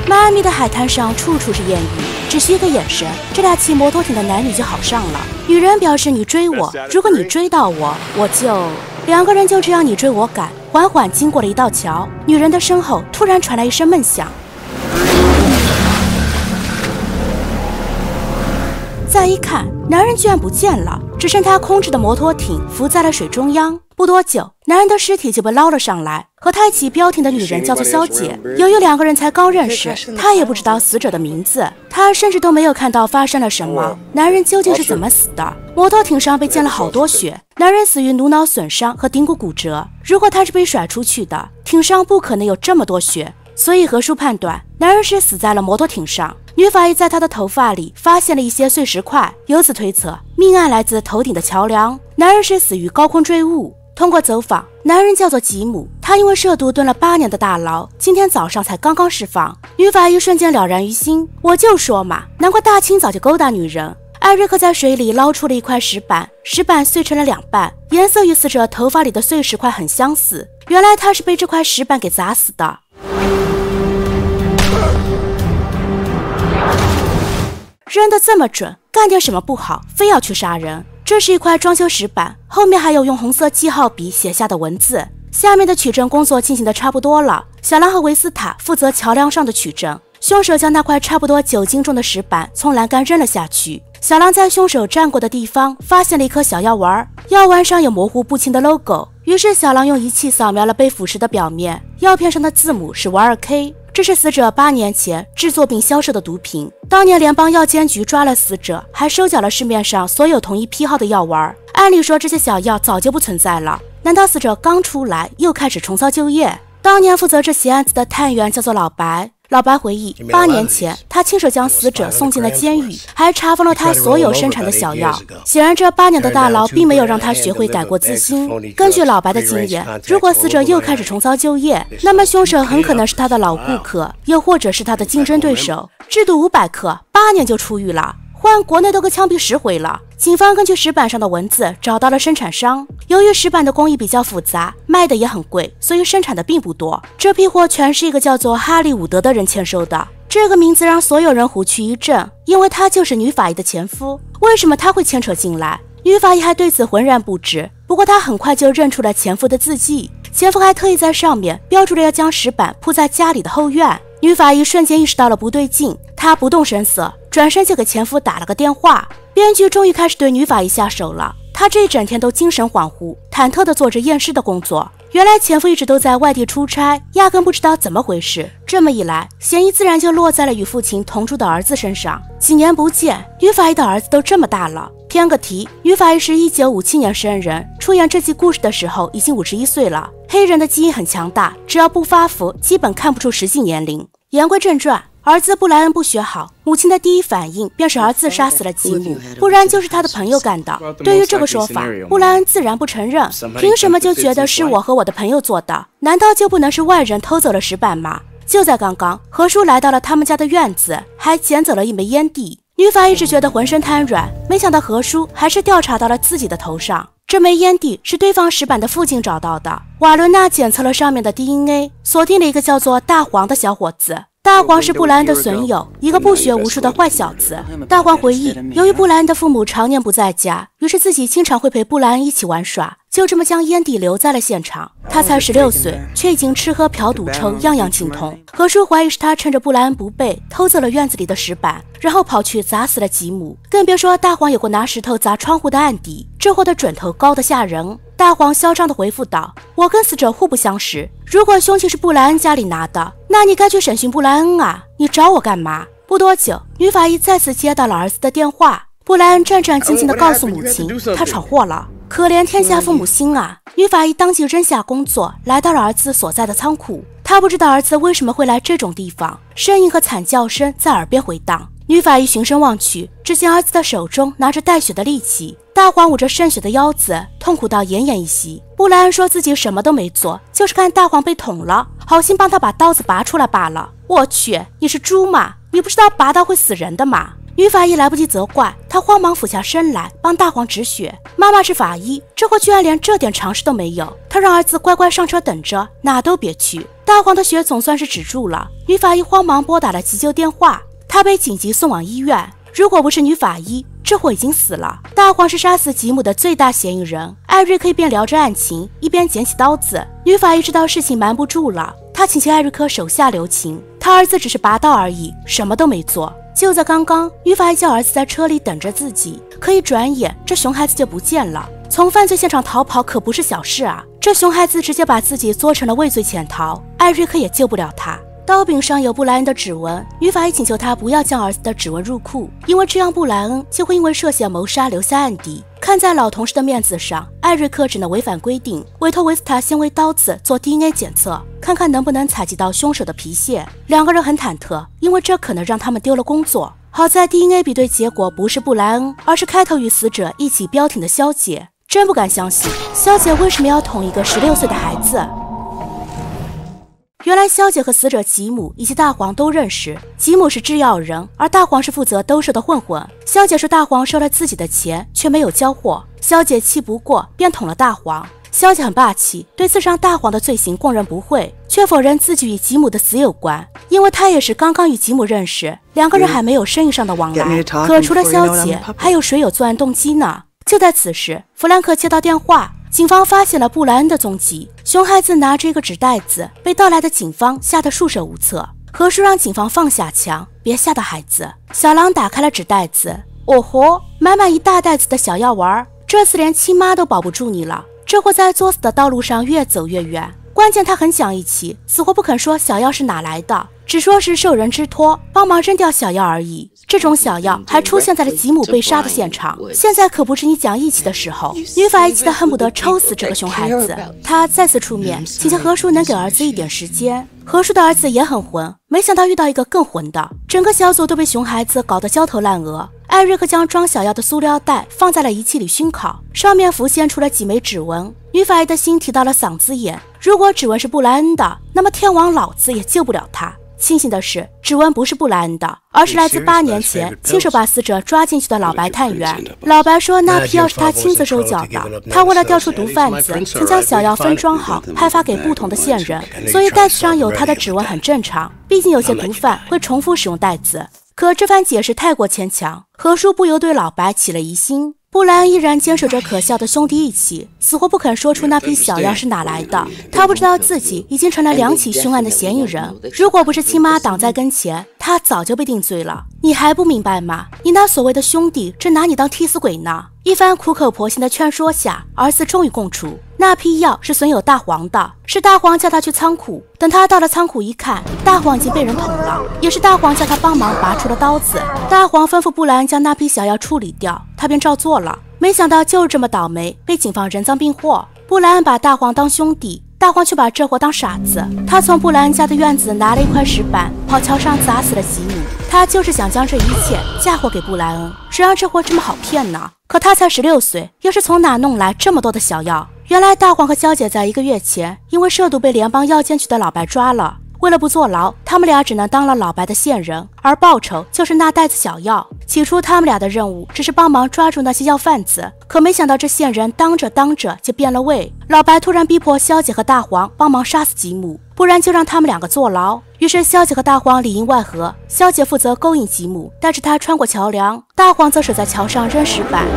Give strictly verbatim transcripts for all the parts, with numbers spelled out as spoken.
迈阿密的海滩上处处是艳遇，只需一个眼神，这俩骑摩托艇的男女就好上了。女人表示你追我，如果你追到我，我就……两个人就这样你追我赶，缓缓经过了一道桥。女人的身后突然传来一声闷响，再一看，男人居然不见了，只剩他空置的摩托艇浮在了水中央。不多久，男人的尸体就被捞了上来。和他一起标艇的女人叫做肖姐，由于两个人才刚认识，她也不知道死者的名字，她甚至都没有看到发生了什么。男人究竟是怎么死的？摩托艇上被溅了好多血，男人死于颅脑损伤和髌骨骨折。如果他是被甩出去的，艇上不可能有这么多血，所以何叔判断男人是死在了摩托艇上。女法医在他的头发里发现了一些碎石块，由此推测命案来自头顶的桥梁，男人是死于高空坠物。通过走访，男人叫做吉姆，他因为涉毒蹲了八年的大牢，今天早上才刚刚释放。女法医瞬间了然于心，我就说嘛，难怪大清早就勾搭女人。艾瑞克在水里捞出了一块石板，石板碎成了两半，颜色与死者头发里的碎石块很相似，原来他是被这块石板给砸死的。扔得这么准，干点什么不好，非要去杀人。这是一块装修石板，后面还有用红色记号笔写下的文字。下面的取证工作进行的差不多了，小兰和维斯塔负责桥梁上的取证。凶手将那块差不多九斤重的石板从栏杆扔了下去。小兰在凶手站过的地方发现了一颗小药丸，药丸上有模糊不清的 logo。于是小兰用仪器扫描了被腐蚀的表面，药片上的字母是 二 K。这是死者八年前制作并销售的毒品。当年联邦药监局抓了死者，还收缴了市面上所有同一批号的药丸。按理说这些小药早就不存在了，难道死者刚出来又开始重操旧业？当年负责这起案子的探员叫做老白。老白回忆，八年前他亲手将死者送进了监狱，还查封了他所有生产的小药。显然这八年的大牢并没有让他学会改过自新。根据老白的经验，如果死者又开始重操旧业，那么凶手很可能是他的老顾客，又或者是他的竞争对手。制毒五百克，八年就出狱了，换国内都给枪毙十回了。警方根据石板上的文字找到了生产商，由于石板的工艺比较复杂，卖的也很贵，所以生产的并不多。这批货全是一个叫做哈利伍德的人签收的，这个名字让所有人虎躯一震，因为他就是女法医的前夫。为什么他会牵扯进来？女法医还对此浑然不知，不过她很快就认出了前夫的字迹，前夫还特意在上面标注了要将石板铺在家里的后院。女法医瞬间意识到了不对劲，她不动声色，转身就给前夫打了个电话。编剧终于开始对女法医下手了，她这一整天都精神恍惚，忐忑地做着验尸的工作。原来前夫一直都在外地出差，压根不知道怎么回事。这么一来，嫌疑自然就落在了与父亲同住的儿子身上。几年不见，女法医的儿子都这么大了。偏个题，女法医是一九五七年生人，出演这期故事的时候已经五十一岁了。黑人的基因很强大，只要不发福，基本看不出实际年龄。言归正传，儿子布莱恩不学好，母亲的第一反应便是儿子杀死了吉姆，不然就是他的朋友干的。对于这个说法，布莱恩自然不承认，凭什么就觉得是我和我的朋友做的？难道就不能是外人偷走了石板吗？就在刚刚，何叔来到了他们家的院子，还捡走了一枚烟蒂。女法医只觉得浑身瘫软，没想到何叔还是调查到了自己的头上。这枚烟蒂是堆放石板的附近找到的，瓦伦娜检测了上面的 D N A， 锁定了一个叫做大黄的小伙子。大黄是布莱恩的损友，一个不学无术的坏小子。大黄回忆，由于布莱恩的父母常年不在家，于是自己经常会陪布莱恩一起玩耍，就这么将烟蒂留在了现场。他才十六岁，却已经吃喝嫖赌抽样样精通。何叔怀疑是他趁着布莱恩不备，偷走了院子里的石板，然后跑去砸死了吉姆。更别说大黄有过拿石头砸窗户的案底，这货的准头高得吓人。大黄嚣张地回复道，我跟死者互不相识，如果凶器是布莱恩家里拿的，那你该去审讯布莱恩啊，你找我干嘛？不多久，女法医再次接到了儿子的电话，布莱恩战战兢兢地告诉母亲，他闯祸了，可怜天下父母心啊。女法医当即扔下工作，来到了儿子所在的仓库。她不知道儿子为什么会来这种地方，呻吟和惨叫声在耳边回荡。女法医循声望去，只见儿子的手中拿着带血的利器，大黄捂着渗血的腰子，痛苦到奄奄一息。布莱恩说自己什么都没做，就是看大黄被捅了，好心帮他把刀子拔出来罢了。我去，你是猪吗？你不知道拔刀会死人的吗？女法医来不及责怪，她慌忙俯下身来帮大黄止血。妈妈是法医，这货居然连这点常识都没有。她让儿子乖乖上车等着，哪都别去。 大黄的血总算是止住了，女法医慌忙拨打了急救电话，他被紧急送往医院。如果不是女法医，这货已经死了。大黄是杀死吉姆的最大嫌疑人。艾瑞克一边聊着案情，一边捡起刀子。女法医知道事情瞒不住了，她请求艾瑞克手下留情，他儿子只是拔刀而已，什么都没做。就在刚刚，女法医叫儿子在车里等着自己，可一转眼，这熊孩子就不见了。从犯罪现场逃跑可不是小事啊！这熊孩子直接把自己作成了畏罪潜逃，艾瑞克也救不了他。刀柄上有布莱恩的指纹，女法医请求他不要将儿子的指纹入库，因为这样布莱恩就会因为涉嫌谋杀留下案底。看在老同事的面子上，艾瑞克只能违反规定，委托维斯塔先为刀子做 D N A 检测，看看能不能采集到凶手的皮屑。两个人很忐忑，因为这可能让他们丢了工作。好在 D N A 比对结果不是布莱恩，而是开头与死者一起标挺的肖姐。真不敢相信，肖姐为什么要捅一个十六岁的孩子？原来肖姐和死者吉姆以及大黄都认识，吉姆是制药人，而大黄是负责兜售的混混。肖姐说大黄收了自己的钱却没有交货，肖姐气不过便捅了大黄。肖姐很霸气，对刺伤大黄的罪行供认不讳，却否认自己与吉姆的死有关，因为她也是刚刚与吉姆认识，两个人还没有生意上的往来。可除了肖姐，还有谁有作案动机呢？就在此时，弗兰克接到电话，警方发现了布莱恩的踪迹。熊孩子拿着一个纸袋子，被盗来的警方吓得束手无策。何叔让警方放下枪，别吓到孩子。小狼打开了纸袋子，哦豁，满满一大袋子的小药丸，这次连亲妈都保不住你了。这货在作死的道路上越走越远，关键他很讲义气，死活不肯说小药是哪来的，只说是受人之托，帮忙扔掉小药而已。这种小药还出现在了吉姆被杀的现场，现在可不是你讲义气的时候。女法医气得恨不得抽死这个熊孩子，她再次出面请求何叔能给儿子一点时间。何叔的儿子也很混，没想到遇到一个更混的，整个小组都被熊孩子搞得焦头烂额。艾瑞克将装小药的塑料袋放在了仪器里熏烤，上面浮现出了几枚指纹。女法医的心提到了嗓子眼，如果指纹是布莱恩的，那么天王老子也救不了他。庆幸的是，指纹不是布莱恩的，而是来自八年前亲手把死者抓进去的老白探员。老白说那批药是他亲自手脚的，他为了调出毒贩子，曾将小药分装好，派发给不同的线人，所以袋子上有他的指纹很正常。毕竟有些毒贩会重复使用袋子。可这番解释太过牵强，何叔不由对老白起了疑心。布莱恩依然坚守着可笑的兄弟义气，死活不肯说出那批小药是哪来的。他不知道自己已经成了两起凶案的嫌疑人，如果不是亲妈挡在跟前，他早就被定罪了。你还不明白吗？你那所谓的兄弟正拿你当替死鬼呢。一番苦口婆心的劝说下，儿子终于供出，那批药是损友大黄的，是大黄叫他去仓库。等他到了仓库一看，大黄已经被人捅了，也是大黄叫他帮忙拔出了刀子。大黄吩咐布莱恩将那批小药处理掉，他便照做了。没想到就是这么倒霉，被警方人赃并获。布莱恩把大黄当兄弟，大黄却把这货当傻子。他从布莱恩家的院子拿了一块石板，跑桥上砸死了吉姆。他就是想将这一切嫁祸给布莱恩，谁让这货这么好骗呢？可他才十六岁，又是从哪弄来这么多的小药？原来大黄和肖姐在一个月前因为涉毒被联邦药监局的老白抓了。为了不坐牢，他们俩只能当了老白的线人，而报酬就是那袋子小药。起初他们俩的任务只是帮忙抓住那些药贩子，可没想到这线人当着当着就变了味。老白突然逼迫肖姐和大黄帮忙杀死吉姆，不然就让他们两个坐牢。于是肖姐和大黄里应外合，肖姐负责勾引吉姆，带着他穿过桥梁，大黄则守在桥上扔石板。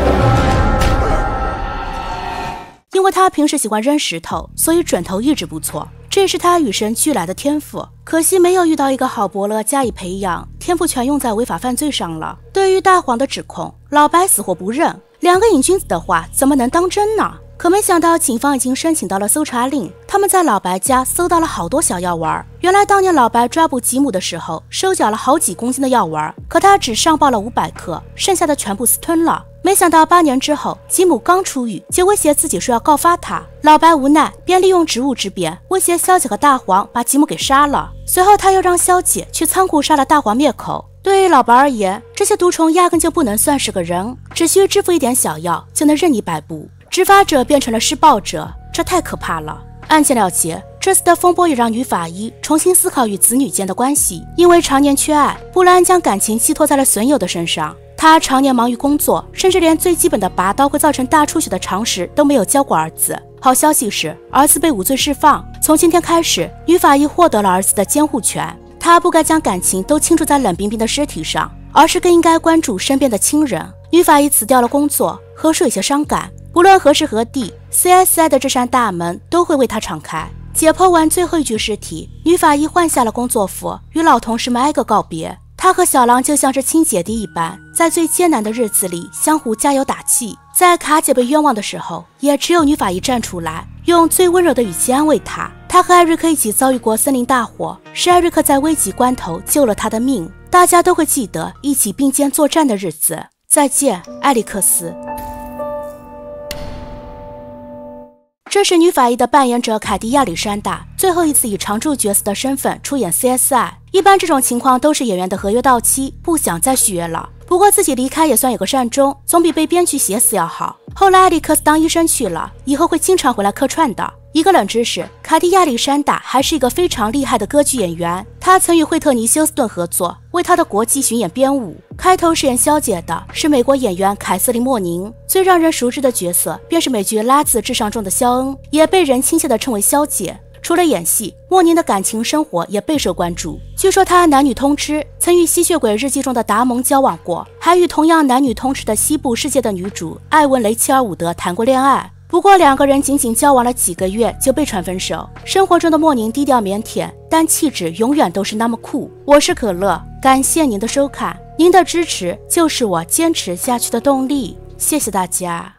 因为他平时喜欢扔石头，所以准头一直不错，这也是他与生俱来的天赋。可惜没有遇到一个好伯乐加以培养，天赋全用在违法犯罪上了。对于大黄的指控，老白死活不认，两个瘾君子的话怎么能当真呢？可没想到警方已经申请到了搜查令，他们在老白家搜到了好多小药丸。原来当年老白抓捕吉姆的时候，收缴了好几公斤的药丸，可他只上报了五百克，剩下的全部私吞了。没想到八年之后，吉姆刚出狱就威胁自己说要告发他，老白无奈便利用职务之便威胁肖姐和大黄把吉姆给杀了。随后他又让肖姐去仓库杀了大黄灭口。对于老白而言，这些毒虫压根就不能算是个人，只需支付一点小药就能任意摆布。执法者变成了施暴者，这太可怕了。案件了结，这次的风波也让女法医重新思考与子女间的关系。因为常年缺爱，布莱恩将感情寄托在了损友的身上。 他常年忙于工作，甚至连最基本的拔刀会造成大出血的常识都没有教过儿子。好消息是，儿子被无罪释放。从今天开始，女法医获得了儿子的监护权。她不该将感情都倾注在冷冰冰的尸体上，而是更应该关注身边的亲人。女法医辞掉了工作，何叔有些伤感。不论何时何地 ，C S I 的这扇大门都会为他敞开。解剖完最后一具尸体，女法医换下了工作服，与老同事们挨个告别。她和小狼就像是亲姐弟一般，在最艰难的日子里相互加油打气。在卡姐被冤枉的时候，也只有女法医站出来，用最温柔的语气安慰她。她和艾瑞克一起遭遇过森林大火，是艾瑞克在危急关头救了她的命。大家都会记得一起并肩作战的日子。再见，艾利克斯。这是女法医的扮演者凯蒂亚历山大最后一次以常驻角色的身份出演 C S I。一般这种情况都是演员的合约到期，不想再续约了。不过自己离开也算有个善终，总比被编剧写死要好。后来艾利克斯当医生去了，以后会经常回来客串的。一个冷知识，凯蒂亚历山大还是一个非常厉害的歌剧演员，他曾与惠特尼休斯顿合作，为他的国际巡演编舞。开头饰演肖姐的是美国演员凯瑟琳·莫宁，最让人熟知的角色便是美剧《拉字至上》中的肖恩，也被人亲切地称为肖姐。除了演戏，莫宁的感情生活也备受关注。据说她男女通吃，曾与《吸血鬼日记》中的达蒙交往过，还与同样男女通吃的西部世界的女主艾文·雷切尔·伍德谈过恋爱。不过两个人仅仅交往了几个月就被传分手。生活中的莫宁低调腼腆，但气质永远都是那么酷。我是可乐，感谢您的收看，您的支持就是我坚持下去的动力，谢谢大家。